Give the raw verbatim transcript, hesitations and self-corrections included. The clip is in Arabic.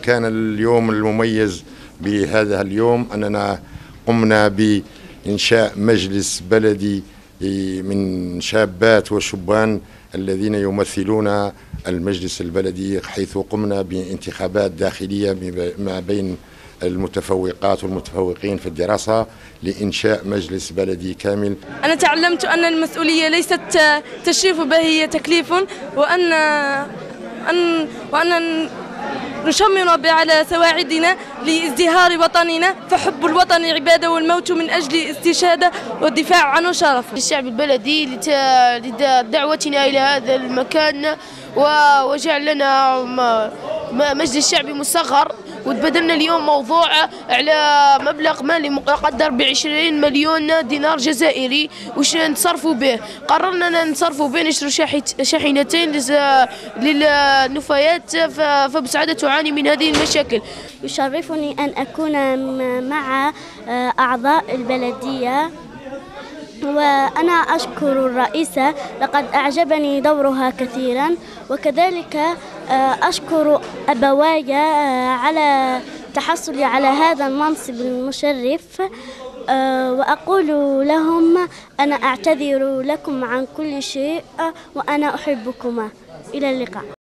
كان اليوم المميز بهذا اليوم أننا قمنا بإنشاء مجلس بلدي من شابات وشبان الذين يمثلون المجلس البلدي، حيث قمنا بانتخابات داخلية ما بين المتفوقات والمتفوقين في الدراسة لإنشاء مجلس بلدي كامل. أنا تعلمت أن المسؤولية ليست تشريف بل هي تكليف، وأن أن وأن نشمر على سواعدنا لازدهار وطننا، فحب الوطن عبادة والموت من أجل استشهاده والدفاع عنه شرف. الشعب البلدي لدعوتنا إلى هذا المكان وجعلنا مجلس شعبي مصغر، وتبادلنا اليوم موضوع على مبلغ مالي مقدر بعشرين مليون دينار جزائري وش نتصرفوا به. قررنا نتصرفوا به نشتروا شاحنتين للنفايات فبسعادة تعاني من هذه المشاكل. يشرفني أن أكون مع أعضاء البلدية، وأنا أشكر الرئيسة لقد أعجبني دورها كثيرا، وكذلك أشكر أبواي على تحصلي على هذا المنصب المشرف، وأقول لهم أنا أعتذر لكم عن كل شيء وأنا أحبكما. إلى اللقاء.